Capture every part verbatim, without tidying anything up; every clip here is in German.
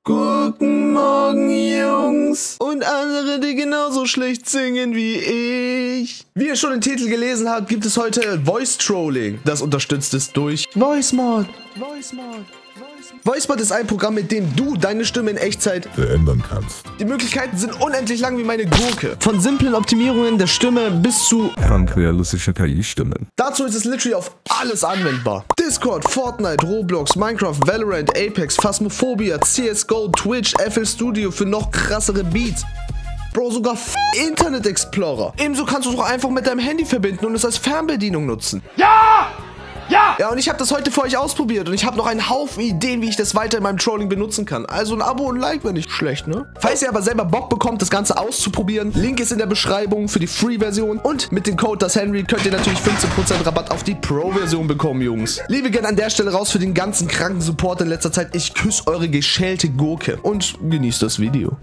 Guten Morgen, Jungs. Und andere, die genauso schlecht singen wie ich. Wie ihr schon den Titel gelesen habt, gibt es heute Voice Trolling. Das unterstützt es durch VoiceMod. VoiceMod. VoiceMod ist ein Programm, mit dem du deine Stimme in Echtzeit verändern kannst. Die Möglichkeiten sind unendlich lang wie meine Gurke. Von simplen Optimierungen der Stimme bis zu realistische K I-Stimmen. Dazu ist es literally auf alles anwendbar. Discord, Fortnite, Roblox, Minecraft, Valorant, Apex, Phasmophobia, C S G O, Twitch, F L Studio für noch krassere Beats. Bro, sogar Internet Explorer. Ebenso kannst du es auch einfach mit deinem Handy verbinden und es als Fernbedienung nutzen. Ja! Ja! Ja, und ich habe das heute für euch ausprobiert und ich habe noch einen Haufen Ideen, wie ich das weiter in meinem Trolling benutzen kann. Also ein Abo und ein Like wäre nicht schlecht, ne? Falls ihr aber selber Bock bekommt, das Ganze auszuprobieren, Link ist in der Beschreibung für die Free-Version und mit dem Code dashenry könnt ihr natürlich fünfzehn Prozent Rabatt auf die Pro-Version bekommen, Jungs. Liebe gerne an der Stelle raus für den ganzen kranken Support in letzter Zeit. Ich küsse eure geschälte Gurke und genießt das Video.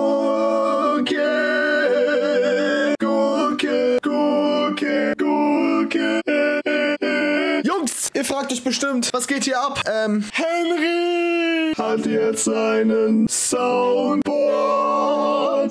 Gurke, Gurke, Gurke, Gurke. Jungs, ihr fragt euch bestimmt, was geht hier ab? Ähm, Henry hat jetzt einen Soundboard.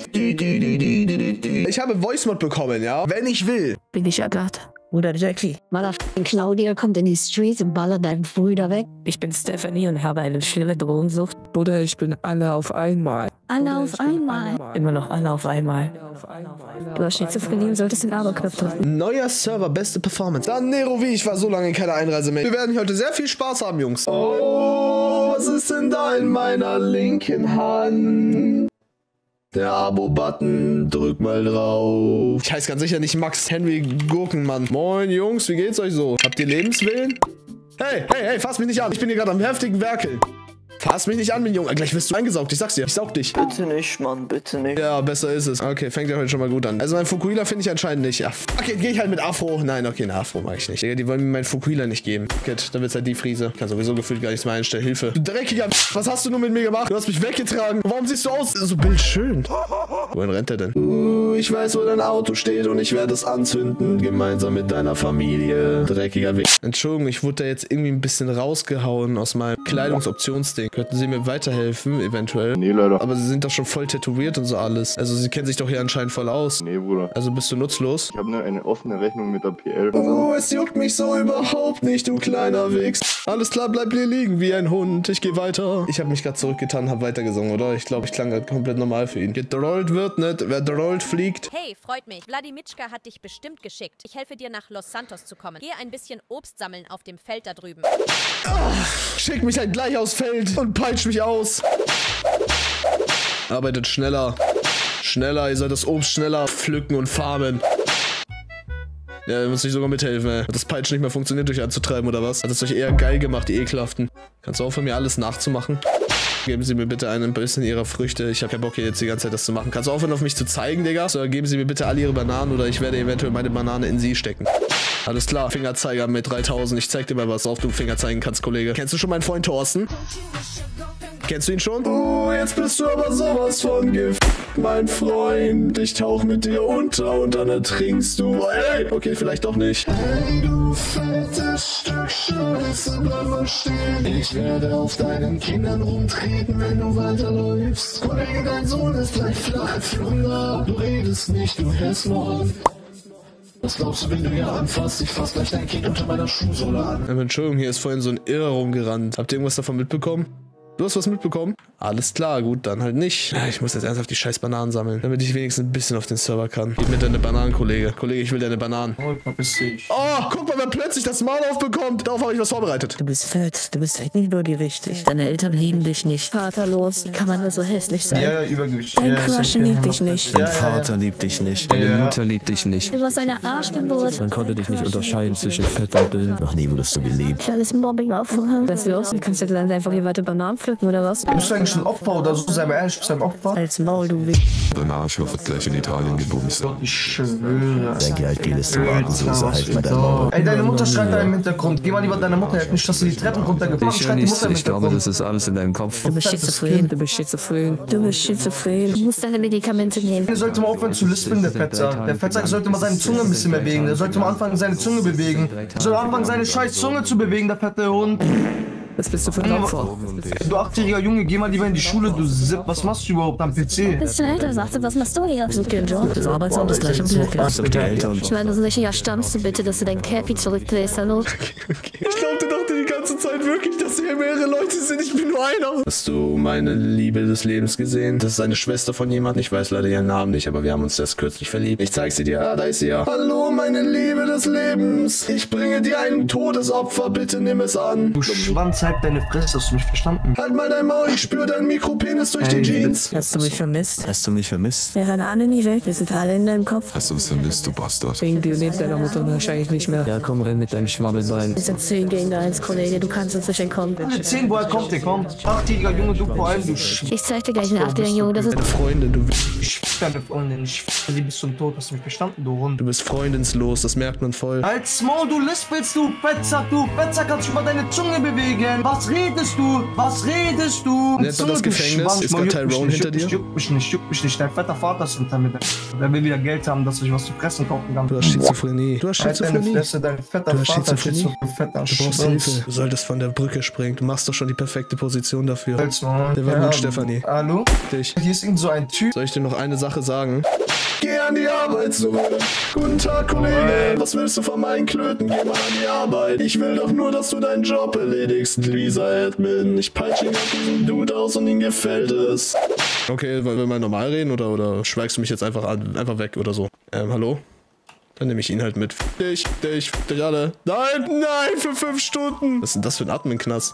Ich habe VoiceMod bekommen, ja? Wenn ich will. Bin ich Agatha. Oder Jackie. Motherfucking Claudia kommt in die Streets und ballert deinen Brüder weg. Ich bin Stephanie und habe eine schlimme Drogensucht. Oder ich bin alle auf einmal. Alle auf einmal. Immer noch alle auf einmal. Du hast Schizophrenie und solltest den Abo-Knopf drücken. Neuer Server, beste Performance. Dann Nero wie ich war so lange in keiner Einreise mehr. Wir werden heute sehr viel Spaß haben, Jungs. Oh, was ist denn da in meiner linken Hand? Der Abo-Button, drück mal drauf. Ich heiße ganz sicher nicht Max Henry Gurkenmann. Moin Jungs, wie geht's euch so? Habt ihr Lebenswillen? Hey, hey, hey, fass mich nicht an. Ich bin hier gerade am heftigen Werkeln. Fass mich nicht an, mein Junge. Gleich wirst du eingesaugt. Ich sag's dir. Ich saug dich. Bitte nicht, Mann. Bitte nicht. Ja, besser ist es. Okay, fängt ja heute schon mal gut an. Also mein Fukuhila finde ich anscheinend nicht. Ja, okay, gehe ich halt mit Afro. Nein, okay, ein Afro mag ich nicht. Digga, die wollen mir meinen Fukuhila nicht geben. Gut, dann wird's halt die Friese. Kann sowieso gefühlt gar nichts mehr einstellen. Hilfe. Du dreckiger. Was hast du nur mit mir gemacht? Du hast mich weggetragen. Warum siehst du aus? So bildschön. Wohin rennt er denn? Uh, ich weiß, wo dein Auto steht und ich werde es anzünden. Gemeinsam mit deiner Familie. Dreckiger Weg. Entschuldigung, ich wurde da jetzt irgendwie ein bisschen rausgehauen aus meinem Kleidungsoptionsding. Könnten Sie mir weiterhelfen, eventuell? Nee, leider. Aber Sie sind doch schon voll tätowiert und so alles. Also Sie kennen sich doch hier anscheinend voll aus. Nee, Bruder. Also bist du nutzlos? Ich habe nur eine offene Rechnung mit der P L. Oh, es juckt mich so überhaupt nicht, du kleiner Wichs. Alles klar, bleib hier liegen wie ein Hund. Ich gehe weiter. Ich habe mich gerade zurückgetan, habe weitergesungen, oder? Ich glaube, ich klang gerade komplett normal für ihn. Gedrollt wird nicht, wer drollt fliegt. Hey, freut mich. Wladimitschka hat dich bestimmt geschickt. Ich helfe dir, nach Los Santos zu kommen. Geh ein bisschen Obst sammeln auf dem Feld da drüben. Ach, schick mich halt gleich aufs Feld und peitsch mich aus. Arbeitet schneller. Schneller, ihr sollt das Obst schneller pflücken und farmen. Ja, ihr müsst nicht sogar mithelfen, ey. Hat das Peitschen nicht mehr funktioniert, durch anzutreiben, oder was? Hat es euch eher geil gemacht, die Ekelhaften. Kannst du aufhören, mir alles nachzumachen? Geben Sie mir bitte ein bisschen Ihrer Früchte. Ich habe keinen Bock, hier jetzt die ganze Zeit das zu machen. Kannst du aufhören, auf mich zu zeigen, Digga? So, geben Sie mir bitte alle Ihre Bananen oder ich werde eventuell meine Banane in Sie stecken. Alles klar, Fingerzeiger mit dreitausend. Ich zeig dir mal, was auf du Finger zeigen kannst, Kollege. Kennst du schon meinen Freund Thorsten? Kennst du ihn schon? Oh, jetzt bist du aber sowas von Gift, mein Freund. Ich tauch mit dir unter und dann ertrinkst du. Ey, okay, vielleicht doch nicht. Hey, du fettes Stück Scheiße, bleib mal stehen. Ich werde auf deinen Kindern rumtreten, wenn du weiterläufst. Kollege, dein Sohn ist gleich flach als Flunder. Du redest nicht, du Hässler. Was glaubst du, wenn du hier anfasst? Ich fass gleich dein Kind unter meiner Schuhsohle an. Ja, Entschuldigung, hier ist vorhin so ein Irrer rumgerannt. Habt ihr irgendwas davon mitbekommen? Du hast was mitbekommen? Alles klar, gut, dann halt nicht. Ich muss jetzt ernsthaft die scheiß Bananen sammeln, damit ich wenigstens ein bisschen auf den Server kann. Gib mir deine Bananen, Kollege. Kollege, ich will deine Bananen. Oh, guck mal, wer plötzlich das Maul aufbekommt. Darauf habe ich was vorbereitet. Du bist fett, du bist echt nicht nur die richtig. Deine Eltern lieben dich nicht. Vaterlos, wie kann man nur so hässlich sein? Ja, Übergewicht. Dein Crush liebt dich nicht. Dein Vater liebt dich nicht. Deine Mutter liebt dich nicht. Du warst eine Arschgeburt. Man konnte dich nicht unterscheiden zwischen Fett und Dünn. Noch nie wurdest du geliebt. Ich alles Mobbing aufhören. Was los? Du kannst du dann einfach hier weiter Bananen pflücken oder was? Bist du eigentlich ein Opfer oder so? Sei mal ehrlich, bist du ein Opfer? Als Maul, du Wicht. Dein Arsch wird gleich in Italien gebumst. Ich schwöre. Dein Geld geht es zu Tomatensoße, halt mal dein Maul. Ey, deine Mutter schreit da im Hintergrund. Geh mal lieber deiner Mutter helfen, nicht, dass sie die Treppen runtergefahren Ich, nicht, ich glaube, das ist alles in deinem Kopf. Du bist schizophren. Du bist schizophren. Du bist schizophren. Du musst deine Medikamente nehmen. Der sollte mal aufhören zu lispeln, der Fettsack. Der Fettsack sollte mal seine Zunge ein bisschen mehr bewegen. Der sollte mal anfangen, seine Zunge bewegen. Der soll anfangen, seine scheiß Zunge zu bewegen, der fette Hund. Was bist du für ein Opfer? Du achtjähriger Junge, geh mal lieber in die Schule, du Sipp. Was machst du überhaupt am P C? Bist du älter, sagst du, was machst du hier? Such dir einen Job, das Arbeitsamt ist gleich um die Ecke. Was sind die Eltern? Ich meine, so sicher stammst du bitte, dass du dein Cappy zurückdrehst, hallo? Ich glaubte dachte die ganze Zeit wirklich, dass hier mehrere Leute sind. Ich bin nur einer. Hast du meine Liebe des Lebens gesehen? Das ist eine Schwester von jemandem. Ich weiß leider ihren Namen nicht, aber wir haben uns erst kürzlich verliebt. Ich zeig sie dir. Ah, da ist sie ja. Hallo, meine Liebe des Lebens. Ich bringe dir ein Todesopfer. Bitte nimm es an. Du Schwanz, halt deine Fresse. Hast du mich verstanden? Halt mal dein Maul. Ich spüre deinen Mikropenis durch die Jeans. Hast du mich vermisst? Hast du mich vermisst? Wir hören alle nie weg. Wir sind alle in deinem Kopf. Hast du es vermisst, du Bastard? Wegen dir lebt deiner Mutter wahrscheinlich nicht mehr. Ja, komm rein mit deinem Schwabbelbein. Wir sind zehn gegen eins, Kollege. Du kannst uns nicht entkommen. Alle zehn, woher kommt der? Kommt. Achtjähriger Junge, du vor allem, du Sch... Ich zeig dir gleich einen achtjährigen Junge, das ist... Deine Freundin, du, Ich deine Freundin, ich f***e sie bis zum Tod. Hast du mich verstanden, du Hund? du bist freundenslos. Das merkt man voll. Als Maul, du lispelst, du Fettsack, du Fettsack, kannst du über deine Zunge bewegen. Was redest du? Was redest du? Nennt man das Gefängnis? Ist gerade Tyrone hinter dir? Juckt mich nicht, juckt mich nicht. Dein fetter Vater ist hinter mir. Der will wieder Geld haben, dass ich was zu fressen kaufen kann. Du hast Schizophrenie. Du hast Halt deine Schizophrenie. Fresse, dein fetter Du hast Vater ist Schizophrenie. so ein fetter Du brauchst Schwanz. Hilfe. Du solltest von der Brücke springen. Du machst doch schon die perfekte Position dafür. Halt's Maul. Der war Ja, gut, Stefanie. Hallo? Dich. Hier ist irgend so ein Typ. Soll ich dir noch eine Sache sagen? Geh an die Arbeit zurück. Guten Tag, Kollege. Was willst du von meinen Klöten? Geh mal an die Arbeit. Ich will doch nur, dass du deinen Job erledigst, Lisa Admin. Ich peitsche ihn auf diesen Dude aus und ihm gefällt es. Okay, wollen wir mal normal reden oder, oder schweigst du mich jetzt einfach an, einfach weg oder so? Ähm, hallo? Dann nehme ich ihn halt mit. Dich, dich, dich alle. Nein, nein, für fünf Stunden. Was ist denn das für ein Admin-Knast?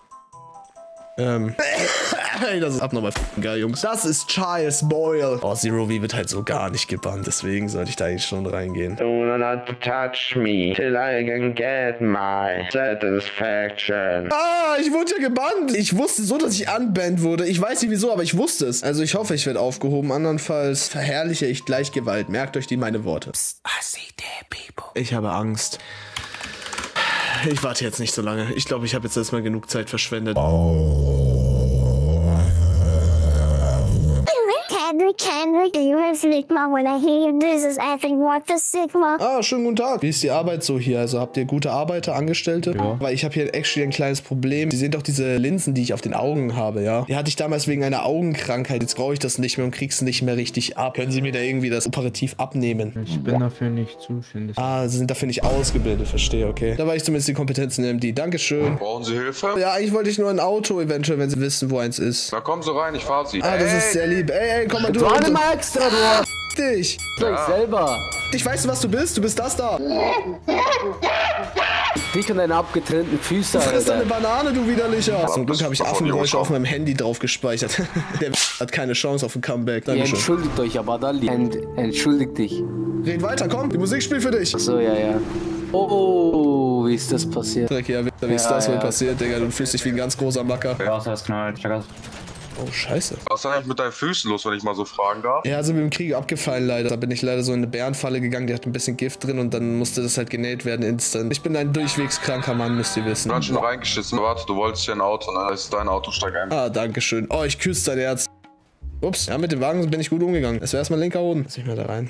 Ähm. Hey, das ist abnormal geil, Jungs. Das ist Charles Boyle. Oh, Zero V wird halt so gar nicht gebannt, deswegen sollte ich da eigentlich schon reingehen. Do not touch me till I can get my satisfaction. Ah, ich wurde ja gebannt. Ich wusste so, dass ich unbanned wurde. Ich weiß nicht wieso, aber ich wusste es. Also ich hoffe, ich werde aufgehoben. Andernfalls verherrliche ich gleich Gewalt. Merkt euch die meine Worte. Psst, I see dead people. Ich habe Angst. Ich warte jetzt nicht so lange. Ich glaube, ich habe jetzt erstmal genug Zeit verschwendet. Kendrick, Kendrick, do you have Sigma? When I hear you, this is acting what the Sigma. Ah, schönen guten Tag. Wie ist die Arbeit so hier? Also habt ihr gute Arbeiter, Angestellte? Ja. Weil ich habe hier actually ein kleines Problem. Sie sehen doch diese Linsen, die ich auf den Augen habe, ja? Die hatte ich damals wegen einer Augenkrankheit. Jetzt brauche ich das nicht mehr und krieg's nicht mehr richtig ab. Können Sie mir da irgendwie das operativ abnehmen? Ich bin dafür nicht zuständig. Ah, Sie sind dafür nicht ausgebildet, verstehe, okay. Da war ich zumindest die Kompetenz in M D. Dankeschön. Brauchen Sie Hilfe? Ja, eigentlich wollte ich nur ein Auto eventuell, wenn Sie wissen, wo eins ist. Na kommen Sie rein, ich fahr Sie. Ah, das Ey. ist sehr lieb. Ey, ey, komm mal du. Warte mal extra, du. Dich. Ja. selber. Ich weiß, was du bist. Du bist das da. Dich und deine abgetrennten Füße. Du frisst Alter. eine Banane, du widerlicher. Zum Glück habe ich Affengeräusche auf meinem Handy drauf gespeichert. Der hat keine Chance auf ein Comeback. Ihr Dankeschön. entschuldigt euch, aber da Ent, entschuldigt dich. Red weiter, komm. Die Musik spielt für dich. Achso, ja, ja. Oh, wie ist das passiert? Dreck, ja, wie ist Ja, das wohl ja. passiert, Digga? Du fühlst dich wie ein ganz großer Macker. Ja, das knallt. Oh, scheiße. Was ist denn eigentlich mit deinen Füßen los, wenn ich mal so fragen darf? Ja, sind wir im Krieg abgefallen leider. Da bin ich leider so in eine Bärenfalle gegangen, die hat ein bisschen Gift drin und dann musste das halt genäht werden instant. Ich bin ein durchwegs kranker Mann, müsst ihr wissen. Ganz schön reingeschissen. Warte, du wolltest hier ein Auto, ne? Das ist dein Auto, steig ein. Ah, dankeschön. Oh, ich küsse dein Herz. Ups, ja, mit dem Wagen bin ich gut umgegangen. Es wäre erstmal linker Hoden. Lass mich mal da rein.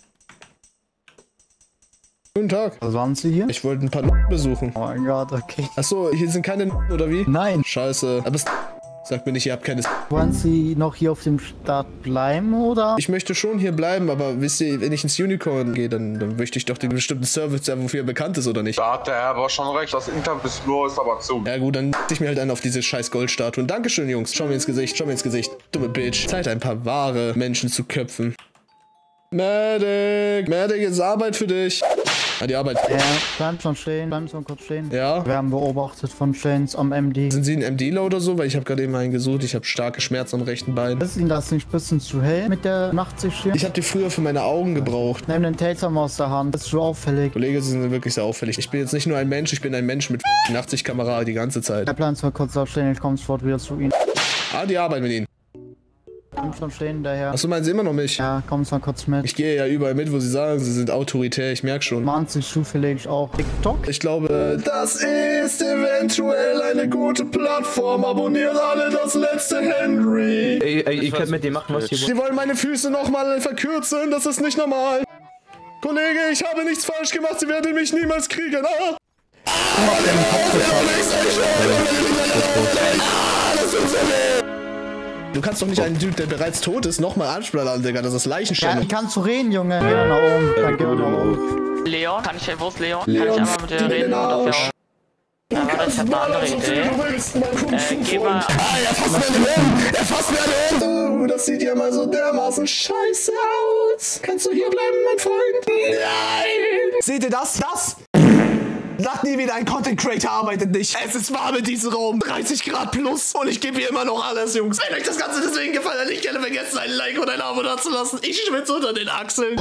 Guten Tag. Was waren Sie hier? Ich wollte ein paar N besuchen. Oh mein Gott, okay. Achso, hier sind keine N oder wie? Nein. Scheiße. Aber es sagt mir nicht, ihr habt keine S. Wollen Sie noch hier auf dem Start bleiben, oder? Ich möchte schon hier bleiben, aber wisst ihr, wenn ich ins Unicorn gehe, dann, dann möchte ich doch den bestimmten Service, der wofür er bekannt ist, oder nicht? Da hat der Herr aber schon recht. Das Internet-Floor ist aber zu. Ja gut, dann n ich mir halt einen auf diese scheiß Goldstatuen. Dankeschön, Jungs. Schau mir ins Gesicht, schau mir ins Gesicht. Dumme Bitch. Zeit, ein paar wahre Menschen zu köpfen. Medic! Medic, ist Arbeit für dich. Ah, die Arbeit. Ja, bleiben schon stehen, bleiben schon kurz stehen. Ja? Wir haben beobachtet von Chains am M D. Sind Sie ein M-Dealer oder so? Weil ich habe gerade eben einen gesucht. Ich habe starke Schmerzen am rechten Bein. Ist Ihnen das nicht ein bisschen zu hell mit der Nachtsicht hier? Ich habe die früher für meine Augen gebraucht. Nimm den Taser mal aus der Hand. Das ist so auffällig. Kollege, Sie sind wirklich sehr auffällig. Ich bin jetzt nicht nur ein Mensch, ich bin ein Mensch mit Nachtsichtkamera die ganze Zeit. Der Plan mal kurz aufstehen, ich komme sofort wieder zu Ihnen. Ah, die Arbeit mit Ihnen. Komm schon stehen, daher. Achso, meinen Sie immer noch mich? Ja, komm mal kurz mit. Ich gehe ja überall mit, wo Sie sagen, Sie sind autoritär, ich merke schon. Mahnt sich zufällig auch TikTok? Ich glaube, das ist eventuell eine gute Plattform. Abonniert alle das letzte Henry. Ey, ey, ihr könnt mit dem machen, was ihr wollt. Sie wollen meine Füße nochmal verkürzen, das ist nicht normal. Kollege, ich habe nichts falsch gemacht, Sie werden mich niemals kriegen. Ah! Du kannst doch nicht einen Dude, der bereits tot ist, nochmal ansprallern, Digga. Das ist Leichenstellung. Ja, kannst du reden, Junge. Geh nach oben. Dann geh nach oben. Leon, kann ich, wo ist Leon? Leon, kann ich einmal mit dir reden? Oder für... Ja, warte, ich hab eine andere Idee. Äh, geh mal... Ah, er fasst mir den Hund! Er fasst mir den Hund! Oh, das sieht ja mal so dermaßen scheiße aus. Kannst du hier bleiben, mein Freund? Nein! Seht ihr das? Das? Sagt nie wieder, ein Content Creator arbeitet nicht. Es ist warm in diesem Raum. dreißig Grad plus. Und ich gebe hier immer noch alles, Jungs. Wenn euch das Ganze deswegen gefallen hat, nicht gerne vergessen, ein Like und ein Abo dazulassen. Ich schwitze unter den Achseln.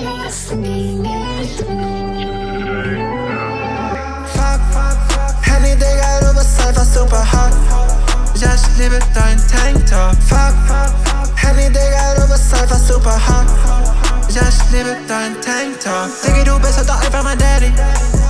Henny, Digga, du bist einfach super hot. Ja, ich liebe dein Tanktop. Fuck, Henny, Digga, du bist einfach super hot. Ja, ich liebe dein Tanktop. Digga, du bist halt doch einfach mein Daddy.